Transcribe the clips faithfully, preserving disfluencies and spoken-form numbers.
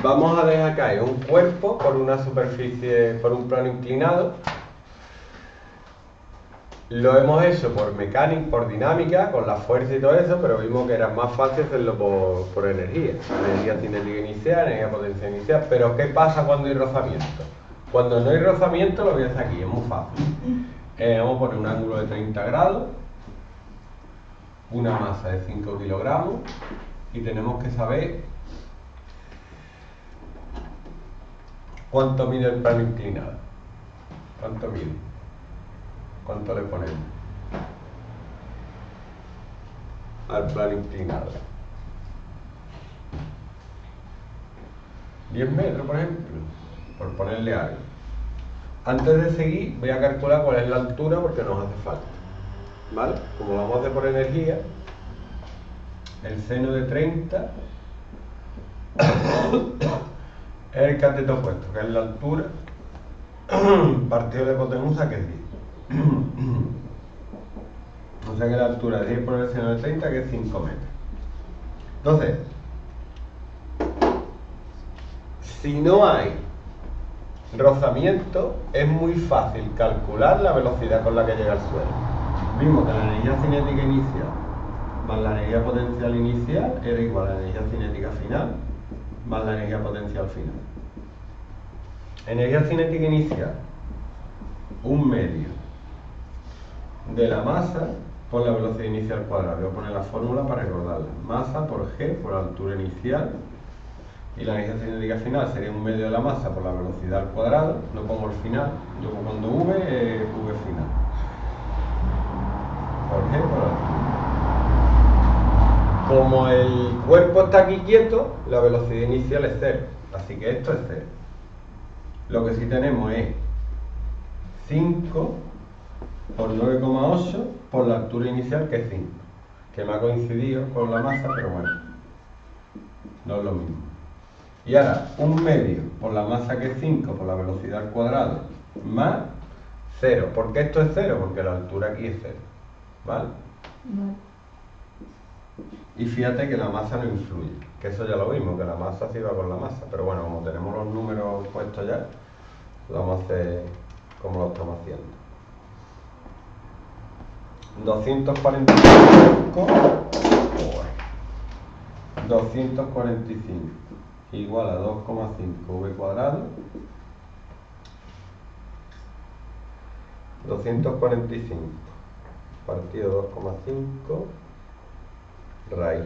vamos a dejar caer un cuerpo por una superficie, por un plano inclinado. Lo hemos hecho por mecánica, por dinámica, con la fuerza y todo eso, pero vimos que era más fácil hacerlo por, por energía. Energía cinética inicial, energía potencial inicial. Pero ¿qué pasa cuando hay rozamiento? Cuando no hay rozamiento lo voy a hacer aquí, es muy fácil. Eh, vamos a poner un ángulo de treinta grados, una masa de cinco kilogramos y tenemos que saber cuánto mide el plano inclinado. ¿Cuánto mide? ¿Cuánto le ponemos al plano inclinado? diez metros, por ejemplo, por ponerle algo. Antes de seguir, voy a calcular cuál es la altura porque nos hace falta. ¿Vale? Como vamos a hacer por energía, el seno de treinta es el cateto opuesto, que es la altura, partido de hipotenusa, que es diez. O sea que la altura es diez por el seno de treinta, que es cinco metros. Entonces, si no hay rozamiento, es muy fácil calcular la velocidad con la que llega al suelo. Vimos que la energía cinética inicial más la energía potencial inicial era igual a la energía cinética final más la energía potencial final. Energía cinética inicial, un medio de la masa por la velocidad inicial cuadrada. Voy a poner la fórmula para recordarla. Masa por G por la altura inicial, y la energía cinética final sería un medio de la masa por la velocidad al cuadrado. No pongo el final, yo cuando V, eh, V final. Por G por la altura. Como el cuerpo está aquí quieto, la velocidad inicial es cero. Así que esto es cero. Lo que sí tenemos es cinco por nueve coma ocho por la altura inicial, que es cinco. Que me ha coincidido con la masa, pero bueno, no es lo mismo. Y ahora, un medio por la masa, que es cinco, por la velocidad al cuadrado, más cero. ¿Por qué esto es cero? Porque la altura aquí es cero. ¿Vale? Vale. Y fíjate que la masa no influye, que eso ya lo vimos, que la masa sí va con la masa. Pero bueno, como tenemos los números puestos ya, lo vamos a hacer como lo estamos haciendo. doscientos cuarenta y cinco doscientos cuarenta y cinco igual a dos coma cinco v cuadrado. doscientos cuarenta y cinco partido dos coma cinco raíz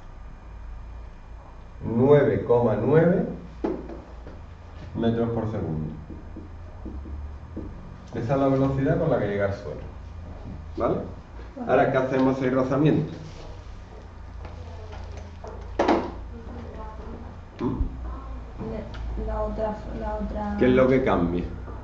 nueve coma nueve metros por segundo. Esa es la velocidad con la que llega al suelo. ¿Vale? Ahora, ¿qué hacemos el rozamiento? La, la otra, la otra... ¿Qué es lo que cambia?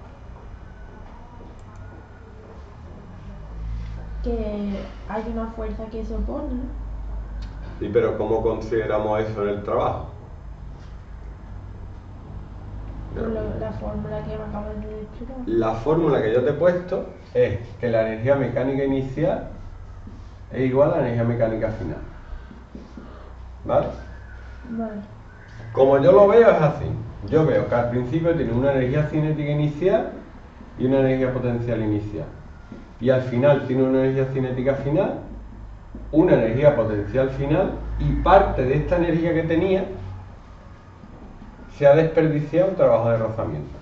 Que hay una fuerza que se opone, ¿no? Sí, pero ¿cómo consideramos eso en el trabajo? Por lo- la fórmula que me acabas de explicar. La fórmula que yo te he puesto es que la energía mecánica inicial es igual a la energía mecánica final. ¿Vale? Vale. Como yo lo veo es así. Yo veo que al principio tiene una energía cinética inicial y una energía potencial inicial. Y al final tiene una energía cinética final, una energía potencial final, y parte de esta energía que tenía se ha desperdiciado en trabajo de rozamiento.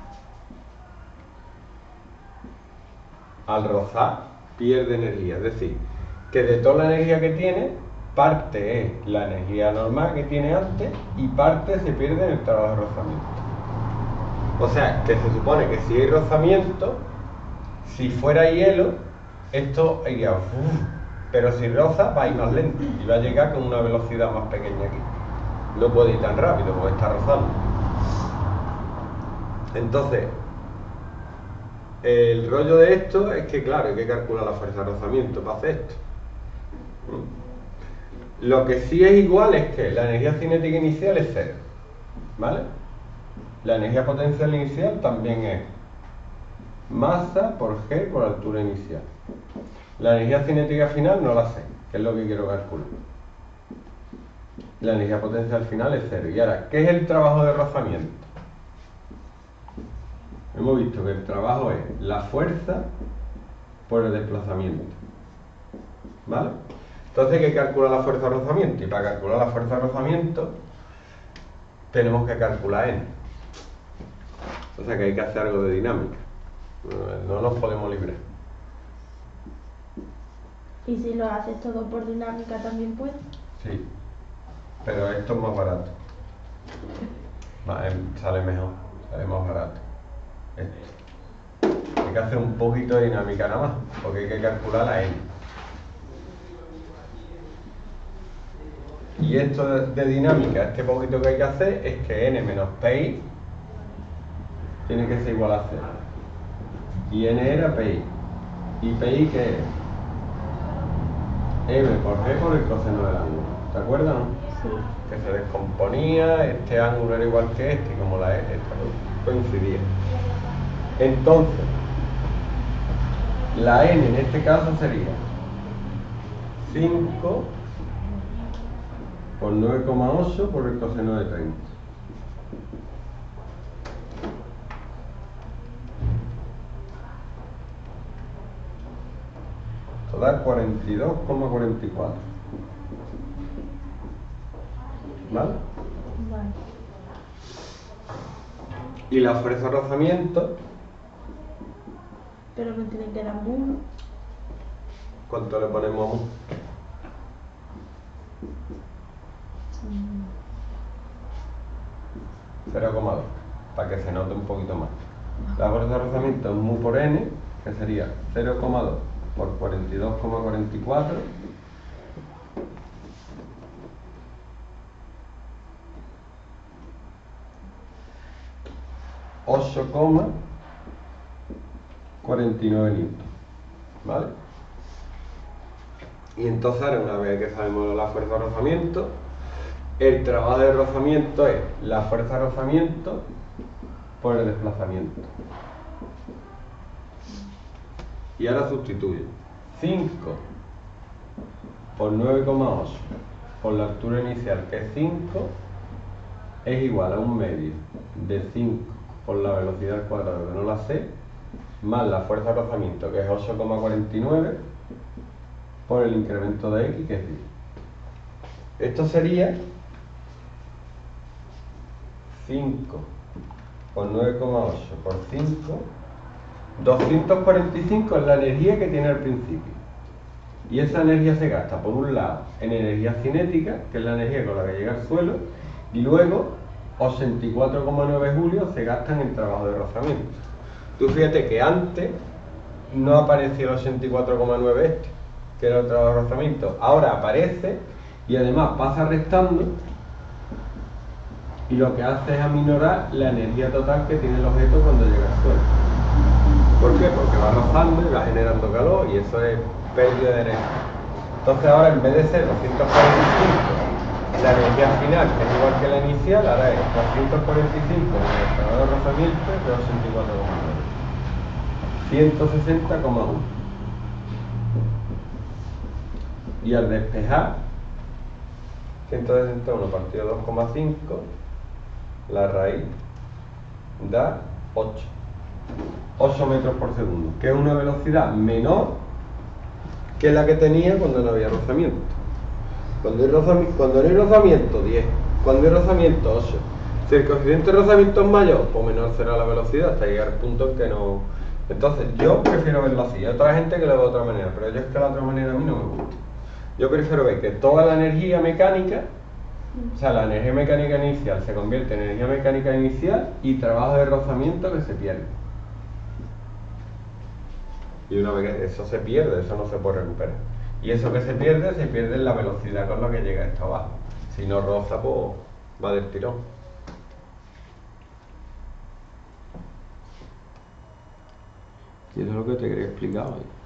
Al rozar pierde energía, es decir, que de toda la energía que tiene, parte es la energía normal que tiene antes y parte se pierde en el trabajo de rozamiento. O sea, que se supone que si hay rozamiento, si fuera hielo, esto iría uff, pero si roza va a ir más lento y va a llegar con una velocidad más pequeña aquí. No puede ir tan rápido porque está rozando. Entonces, el rollo de esto es que, claro, hay que calcular la fuerza de rozamiento para hacer esto. Lo que sí es igual es que la energía cinética inicial es cero, ¿vale? La energía potencial inicial también es masa por G por altura inicial. La energía cinética final no la sé, que es lo que quiero calcular. la energía potencial final es cero. Y ahora, ¿qué es el trabajo de rozamiento? Hemos visto que el trabajo es la fuerza por el desplazamiento, ¿vale? Entonces hay que calcular la fuerza de rozamiento, y para calcular la fuerza de rozamiento tenemos que calcular N. O sea que hay que hacer algo de dinámica, no nos podemos librar. ¿Y si lo haces todo por dinámica también puedes? Sí, pero esto es más barato. Vale, sale mejor, sale más barato. Esto. Hay que hacer un poquito de dinámica nada más, porque hay que calcular la N. Y esto de, de dinámica, este poquito que hay que hacer es que N menos Pi tiene que ser igual a cero. Y N era Pi. ¿Y Pi qué es? M por G por el coseno del ángulo. ¿Te acuerdas, no? Sí. Que se descomponía, este ángulo era igual que este, y como la E, esta coincidía. Entonces, la N en este caso sería cinco por nueve coma ocho por el coseno de treinta. Esto da cuarenta y dos coma cuarenta y cuatro. ¿Vale? Vale. Y la fuerza de rozamiento, Pero me tiene que dar uno. ¿cuánto le ponemos a mu? cero coma dos, para que se note un poquito más. La fuerza de rozamiento es mu por N, que sería cero coma dos por cuarenta y dos coma cuarenta y cuatro. ocho coma cuarenta y nueve newton, ¿vale? Y entonces ahora, una vez que sabemos la fuerza de rozamiento, el trabajo de rozamiento es la fuerza de rozamiento por el desplazamiento. Y ahora sustituyo cinco por nueve coma ocho por la altura inicial, que es cinco, es igual a un medio de cinco por la velocidad al cuadrado, que no la sé, más la fuerza de rozamiento, que es ocho coma cuarenta y nueve, por el incremento de X, que es diez. Esto sería cinco por nueve coma ocho por cinco, doscientos cuarenta y cinco es la energía que tiene al principio. Y esa energía se gasta, por un lado, en energía cinética, que es la energía con la que llega al suelo, y luego ochenta y cuatro coma nueve julios se gastan en trabajo de rozamiento. Tú fíjate que antes no aparecía el ochenta y cuatro coma nueve este, que era el trabajo de rozamiento. Ahora aparece y además pasa restando, y lo que hace es aminorar la energía total que tiene el objeto cuando llega al suelo. ¿Por qué? Porque va rozando y va generando calor, y eso es pérdida de energía. Entonces ahora, en vez de ser doscientos cuarenta y cinco la energía final, que es igual que la inicial, ahora es doscientos cuarenta y cinco en el trabajo de rozamiento de ochenta y cuatro coma nueve, ciento sesenta coma uno. Y al despejar, ciento sesenta y uno partido dos coma cinco, la raíz da ocho. ocho metros por segundo, que es una velocidad menor que la que tenía cuando no había rozamiento. Cuando hay rozamiento, cuando no hay rozamiento, diez. Cuando hay rozamiento, ocho. Si el coeficiente de rozamiento es mayor, pues menor será la velocidad hasta llegar al punto en que no... Entonces, yo prefiero verlo así. Hay otra gente que lo ve de otra manera, pero yo es que la otra manera a mí no me gusta. Yo prefiero ver que toda la energía mecánica, o sea, la energía mecánica inicial se convierte en energía mecánica inicial y trabajo de rozamiento que se pierde. Y una vez que eso se pierde, eso no se puede recuperar. Y eso que se pierde, se pierde en la velocidad con la que llega esto abajo. Si no roza, pues va del tirón. Y eso es lo que te quería explicar hoy.